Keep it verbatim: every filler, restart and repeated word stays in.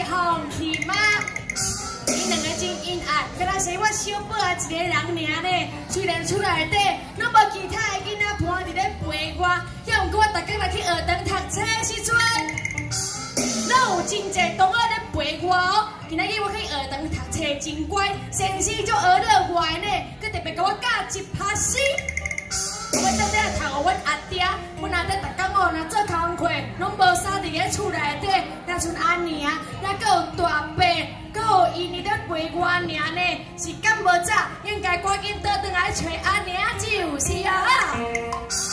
放弃吗？因两个真恩爱，敢若是我小宝啊一个人尔呢。虽然厝内底拢无其他的囡仔伴伫咧陪我，也毋过我逐工来去学堂读册的时阵，拢有真侪同学咧陪我哦。今仔日我去学堂读册真乖，先生就学了外呢，佮特别甲我教一拍死。我到底啊读阮阿爹，阮阿爹逐工哦，若做工课，拢无啥伫咧厝内底，若像阿娘，也佮有大伯，佮有伊伫咧陪我尔呢，是敢无早应该赶紧倒转来找阿娘就是啊。